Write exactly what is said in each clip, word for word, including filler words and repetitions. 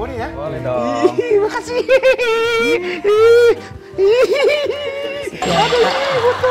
nih ya? Boleh dong. Ih, makasih. Aduh,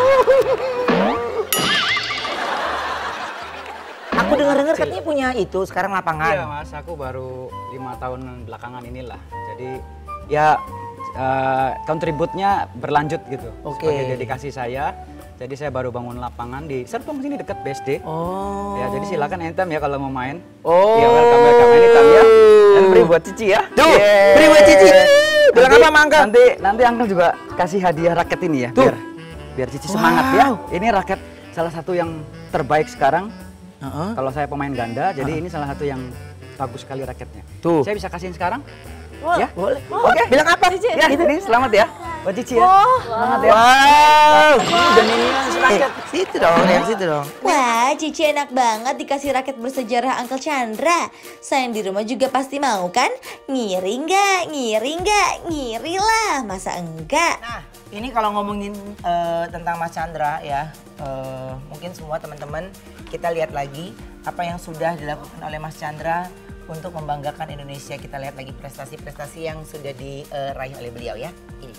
aku dengar-dengar katanya punya itu sekarang lapangan. Iya mas, aku baru lima tahun belakangan inilah. Jadi ya uh, kontributnya berlanjut gitu. Oke. Sebagai dedikasi saya. Jadi saya baru bangun lapangan di Serpong sini dekat B S D. Oh. Ya jadi silakan anytime ya kalau mau main. Oh. Ya welcome welcome anytime ya. Dan beri buat Cici ya. Tuh, Yeay. beri buat Cici. Bilang Nanti- apa Mangga? Nanti nanti Uncle juga kasih hadiah raket ini ya. Tuh. Biar biar Cici semangat ya. Wow. Ini raket salah satu yang terbaik sekarang. Uh-huh. Kalau saya pemain ganda, jadi Uh-huh. ini salah satu yang bagus sekali raketnya. Tuh. Saya bisa kasihin sekarang? Oh, Ya? boleh. Oke. Bilang apa? Ya, ini selamat ya. Buat Cici ya. Oh. Semangat ya. Wow. Udah minion Eh, raket. situ dong, yang situ dong. Wah, Cici enak banget dikasih raket bersejarah Uncle Chandra. Sayang di rumah juga pasti mau kan? Ngiri nggak? Ngiri nggak? Ngiri lah, masa enggak? Nah, ini kalau ngomongin eh, tentang Mas Chandra ya, eh, mungkin semua teman-teman kita lihat lagi apa yang sudah dilakukan oleh Mas Chandra untuk membanggakan Indonesia. Kita lihat lagi prestasi-prestasi yang sudah diraih oleh beliau ya. Ini.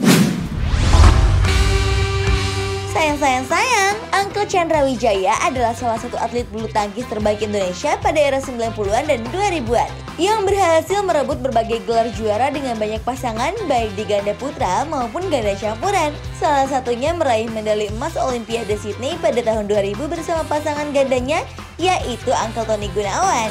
Sayang, sayang, sayang, Uncle Chandra Wijaya adalah salah satu atlet bulu tangkis terbaik Indonesia pada era sembilan puluhan dan dua ribuan yang berhasil merebut berbagai gelar juara dengan banyak pasangan baik di ganda putra maupun ganda campuran. Salah satunya meraih medali emas Olimpiade Sydney pada tahun dua ribu bersama pasangan gandanya yaitu Uncle Tony Gunawan.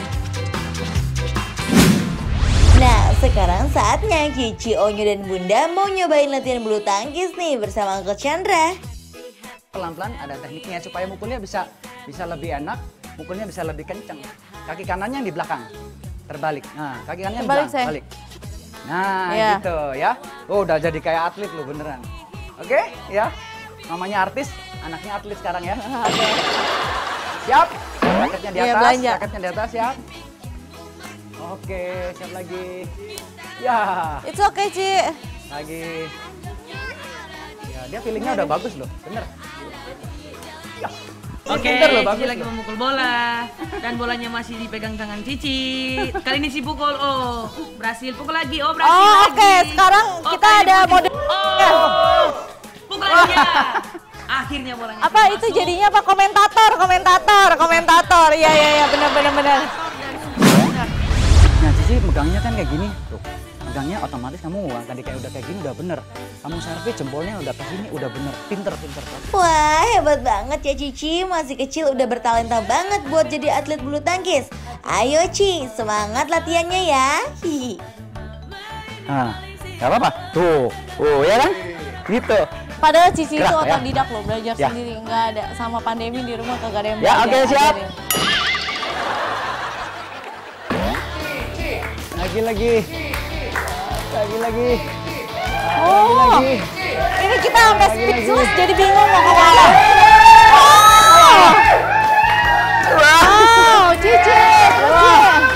Nah, sekarang saatnya Cici, Onyo, dan Bunda mau nyobain latihan bulu tangkis nih bersama Uncle Chandra. Pelan-pelan ada tekniknya supaya mukulnya bisa bisa lebih enak, mukulnya bisa lebih kenceng. Kaki kanannya yang di belakang, terbalik. Nah, kaki kanannya yang Terbalik, di saya. belakang, balik. Nah, Iya. gitu ya. Oh, udah jadi kayak atlet lu beneran. Oke, ya. Mamanya artis, anaknya atlet sekarang ya. Siap? Raketnya di Iya, atas, belanja. raketnya di atas, siap. Oke, siap lagi. Ya, It's okay, Ci. lagi. Ya, dia feelingnya udah bagus loh, bener. Ya. Oke, Pinter loh, bagus Cici lagi loh. memukul bola dan bolanya masih dipegang tangan Cici. Kali ini si pukul, oh berhasil pukul lagi, oh berhasil Oh, lagi. oke. Sekarang Oh, kita kali ada ini mode. Oh, pukul lagi ya. Akhirnya bolanya Apa sudah itu masuk. jadinya apa? Komentator, komentator, komentator. Iya, iya, iya, benar, benar, benar. Nah, Cici megangnya kan kayak gini, tuh. Megangnya otomatis kamu wah, tadi kayak udah kayak gini udah bener. Kamu servis jempolnya udah ke sini udah bener, pinter, pinter. Wah, hebat banget ya Cici. Masih kecil udah bertalenta banget buat jadi atlet bulu tangkis. Ayo Ci, semangat latihannya ya. Hihi. Nah, nggak apa-apa. Tuh, oh ya kan? Gitu. Padahal Cici itu Gerak, ya. otodidak loh, belajar Ya. sendiri. Nggak ada, sama pandemi di rumah kagak ada yang Ya, belajar. oke, siap. ajarin. Lagi lagi. Lagi lagi. Oh, Lagi. ini kita sampai Lagi, speechless lagi. jadi bingung mau kemana. Oh, wow, Cici, Cici.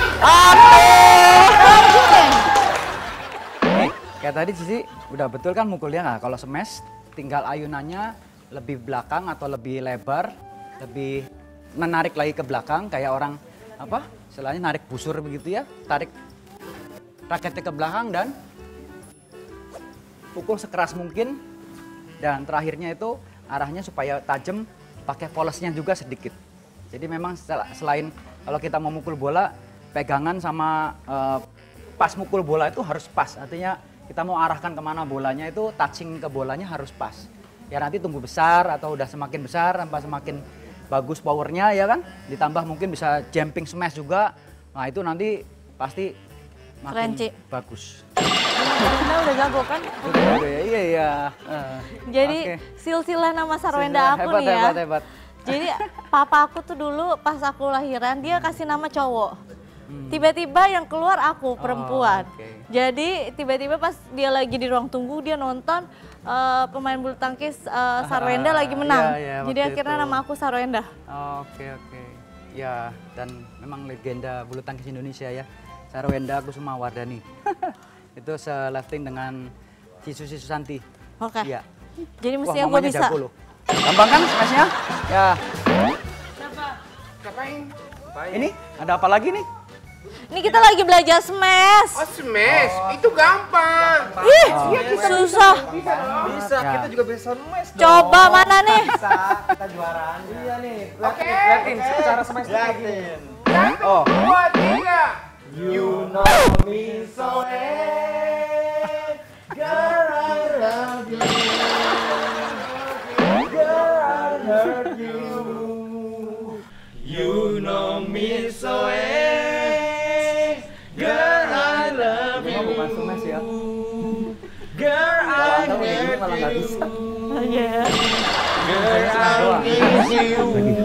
Cici. Nih, kayak tadi Cici udah betul kan mukulnya nggak? Kalau smash tinggal ayunannya lebih belakang atau lebih lebar, lebih menarik lagi ke belakang kayak orang apa? Istilahnya narik busur begitu ya, tarik raketnya ke belakang dan pukul sekeras mungkin. Dan terakhirnya itu arahnya supaya tajam, pakai polosnya juga sedikit. Jadi memang sel- selain kalau kita mau mukul bola, pegangan sama eh, pas mukul bola itu harus pas. Artinya kita mau arahkan kemana bolanya itu touching ke bolanya harus pas. Ya nanti tumbuh besar atau udah semakin besar, tanpa semakin bagus powernya ya kan. Ditambah mungkin bisa jumping smash juga. Nah itu nanti pasti makin Keren, Ci. bagus. Kita udah jago kan? Udah, udah, iya iya. Eh, Jadi oke. silsilah nama Sarwenda Sudah, aku hebat, nih ya. Hebat, hebat. Jadi papa aku tuh dulu pas aku lahiran dia kasih nama cowok. Tiba-tiba yang keluar aku perempuan. oke. Jadi tiba-tiba pas dia lagi di ruang tunggu dia nonton eh, pemain bulu tangkis eh, Sarwenda lagi menang. iya, iya, Jadi waktu akhirnya itu. nama aku Sarwenda. Oke oke. Ya dan memang legenda bulu tangkis Indonesia ya. Sarwenda Kusuma Wardani. Itu selefting dengan Cisu Cisu Santi. Oke. Iya. Jadi Wah, mestinya gue mamanya bisa. jago loh. Gampang kan smashnya? Ya. Ini ada apa lagi nih? Ini kita lagi belajar smash. Oh, smash. Itu gampang. Ih, susah. Bisa, Ya. kita juga bisa smash dong. Coba mana nih? Bisa, kita juaraan. Iya nih. Oke, liatin cara smash liatin. Oh. Dua, tiga. You know me so eh, girl I love you, girl I love you. You know me so eh, girl I love you. Bukan smash ya. Girl I love you. Iya. Girl I need you.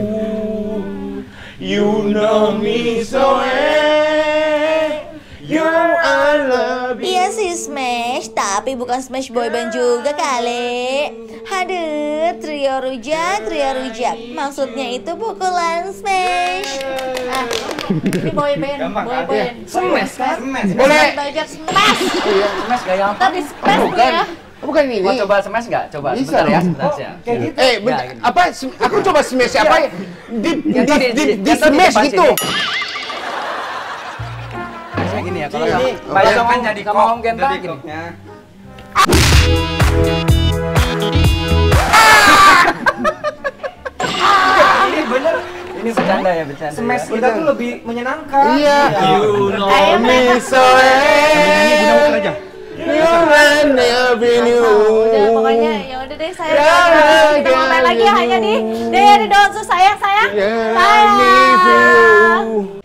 You know me so eh, girl I love you. Iya sih Smash, tapi bukan Smash boyband juga kali. Haduh, trio rujak, trio rujak. Maksudnya itu pukulan Smash. Ah, ini boyband, boyband. Smash kan? Boleh. Belajar smash. Smash gak yang Kita di smash nih ya. Bukan ini. Mau coba smash nggak? Coba Bisa sebentar ya, dong. sebentar ya. Kayak gitu. Eh, bentar. Ya, gini. Apa? Sem- Aku coba smash apa? Di di Yang tadi, di, di- di yang tadi smash depan gitu. sini. Biasanya gini ya, kalau Ini sama bayangkan jadi sama kok, Om Genta jadi gini. koknya. Ini bener. Ini bercanda ya, bercanda. Smash ya. kita tuh lebih menyenangkan. Iya. You know Ayo me mereka. so eh, You run avenue. Udah pokoknya ya udah deh saya Ya, kita ya, ngomong lagi ya, ya hanya nih. Dari Donsu sayang sayang. Yeah, I Sayang. need you.